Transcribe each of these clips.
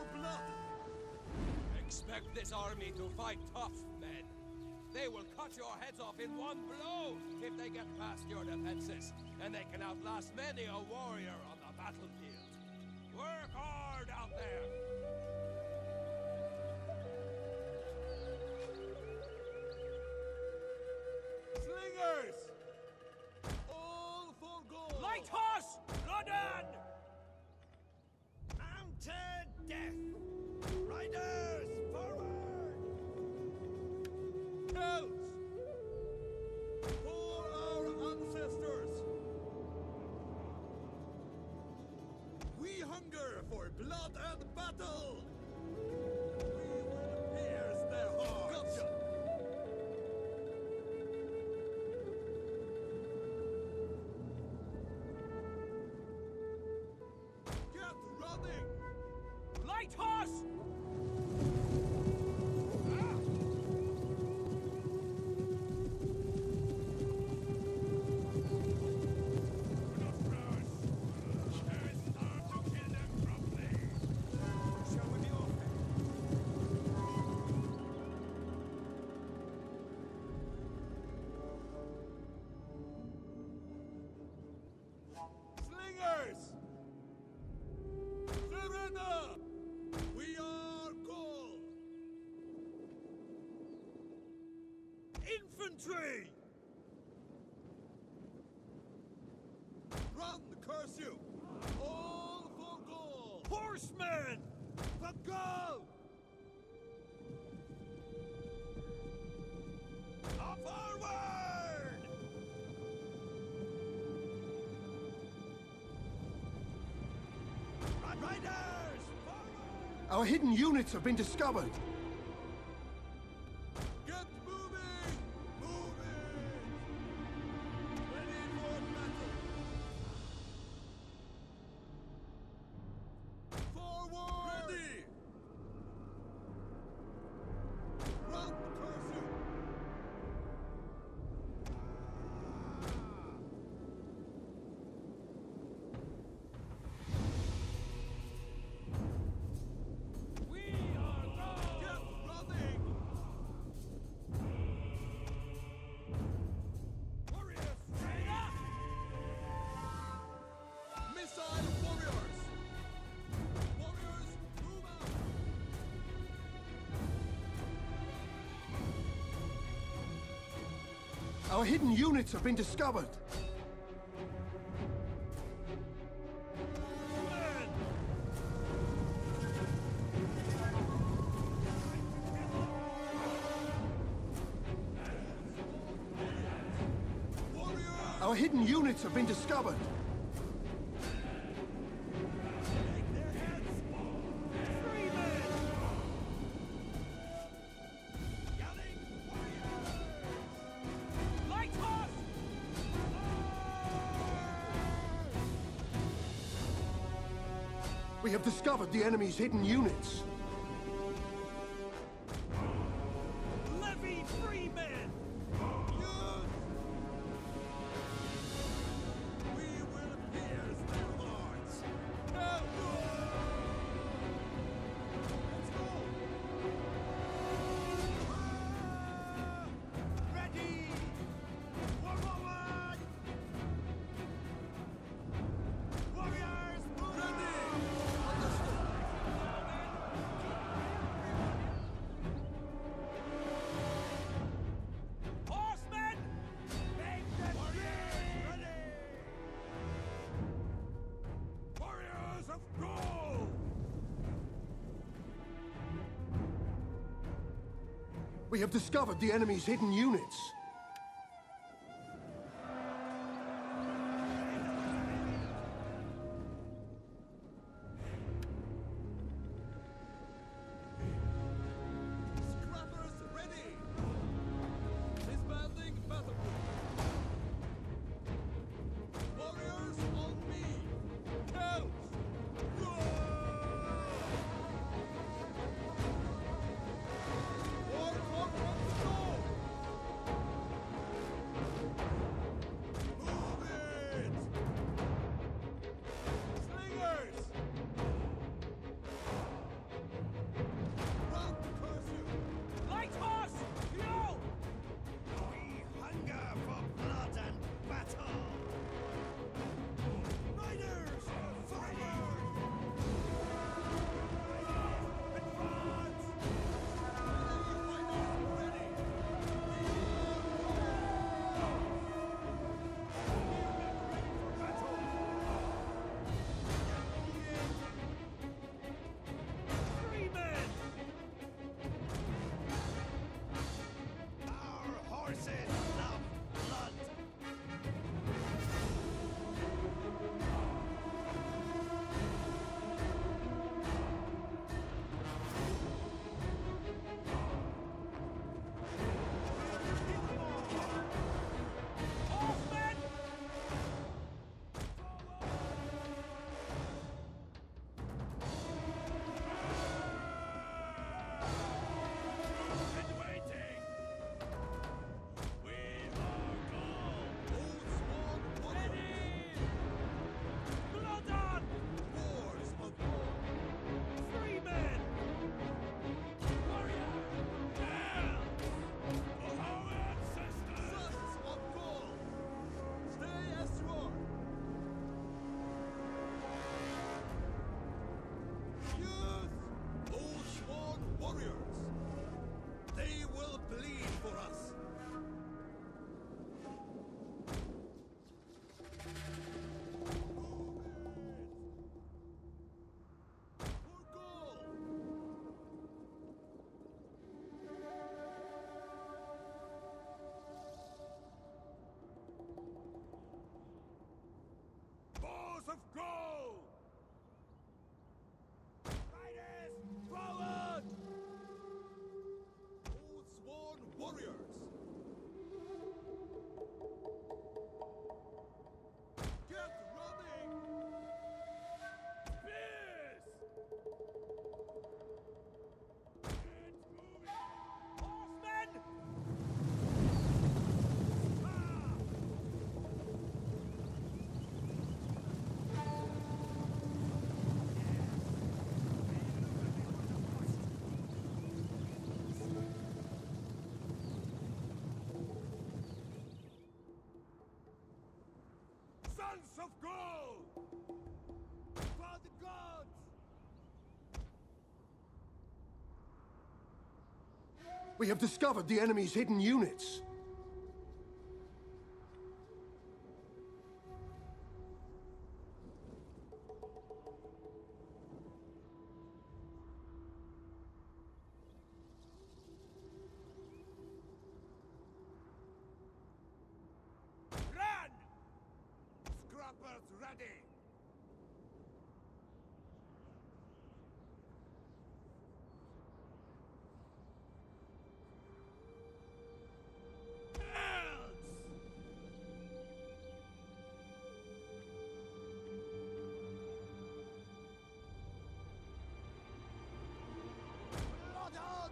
blood! Expect this army to fight tough, men. They will cut your heads off in one blow if they get past your defenses, and they can outlast many a warrior on the battlefield. Work hard out there! Slingers! All for gold! Light horse! London! Mounted death! Riders, forward! Celts! For our ancestors! We hunger for blood and battle! We will pierce their hearts! Gotcha. Get running! Light horse! Slingers! Serena! We are gold! Infantry! Run, curse you! All for gold! Horsemen! For gold! Forward! Riders! Forward! Our hidden units have been discovered! Get moving! Moving! Ready for battle! Forward! Ready! Run, curse you! We are gold! Get running! Warriors! Straight up! Missile warriors! Warriors, move out! Our hidden units have been discovered! Men! Warriors! Our hidden units have been discovered! Take their heads! Free men! Yelling warriors! Light horse! We have discovered the enemy's hidden units! Levy free men! Youth! We will pierce their hearts! Let's go! Ready! Forward! Warriors, move! Ready! Understood! Horsemen! Make them ready! Warriors of gold! We have discovered the enemy's hidden units! Scrappers ready! Disbanding battle group! Warriors on me! Celts! Roar! War for gold! Sons of gold! For the gods! We have discovered the enemy's hidden units. Run! Scrappers ready! Blood on!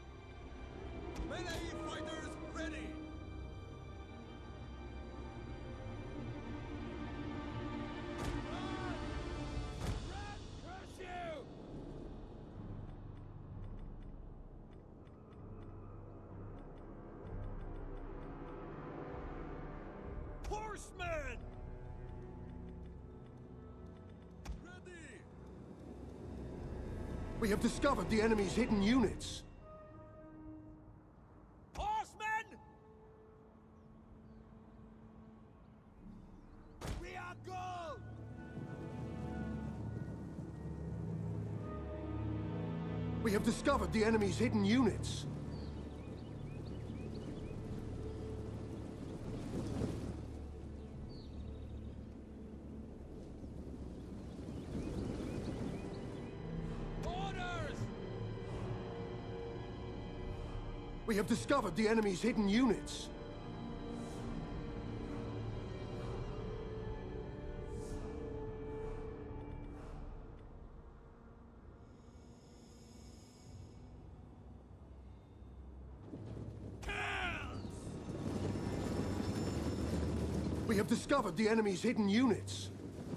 Melee fighters ready! Run! Curse you! Horsemen! Ready! We have discovered the enemy's hidden units. Horsemen! We are gold! We have discovered the enemy's hidden units. Orders! We have discovered the enemy's hidden units. We have discovered the enemy's hidden units.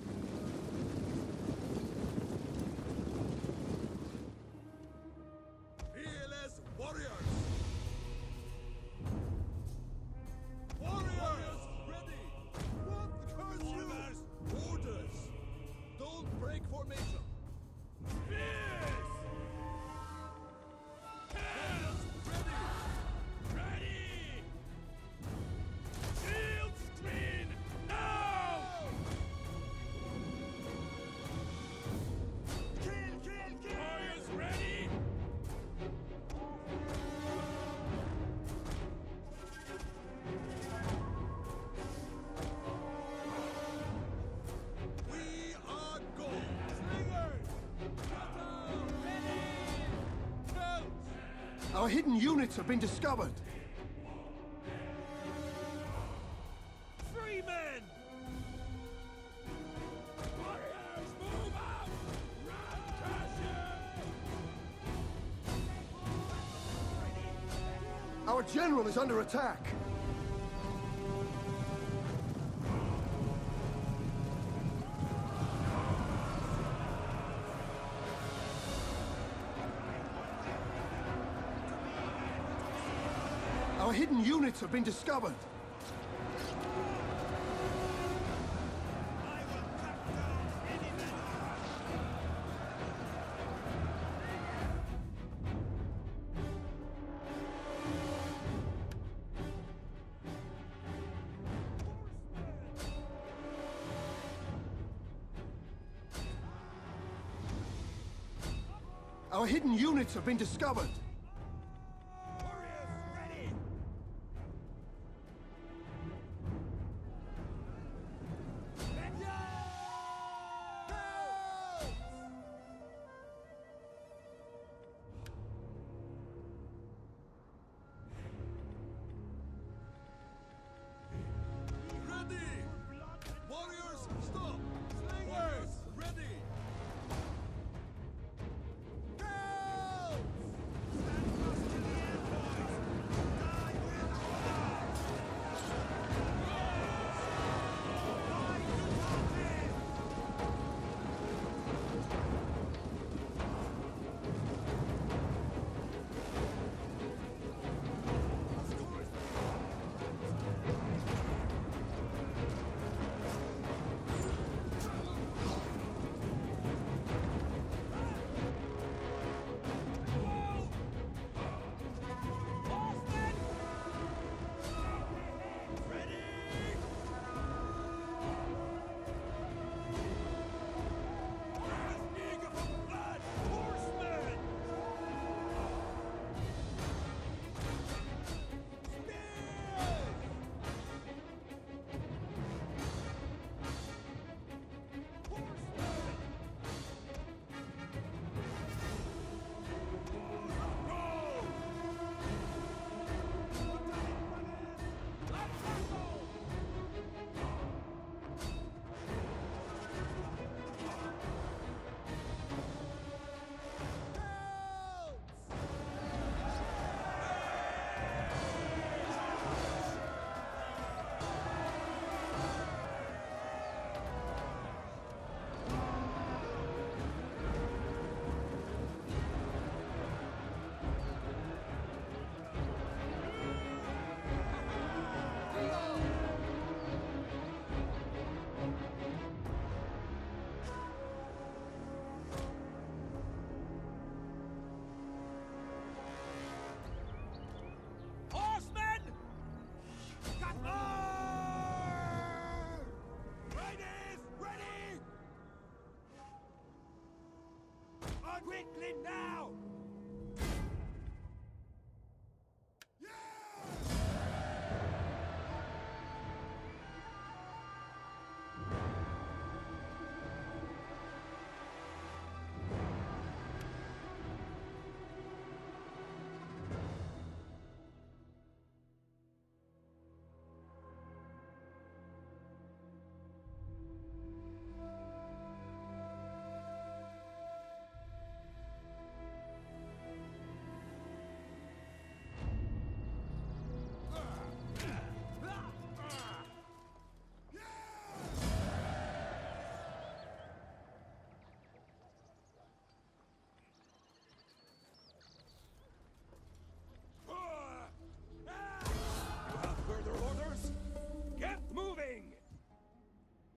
Fearless warriors! Warriors ready! What curse you? Orders! Don't break formation! Fierce! Warriors ready! Ready! Shield screen! Now! Kill! Warriors ready! We are gold! Slingers! Battle! Ready! Celts! Our hidden units have been discovered. Free men! Warriors, move out! Run, curse you! Our general is under attack. Our hidden units have been discovered. I will cut down any man! Our hidden units have been discovered. Warriors ready! Ready! Warriors, stop! Slingers, ready! Celts! Quickly now!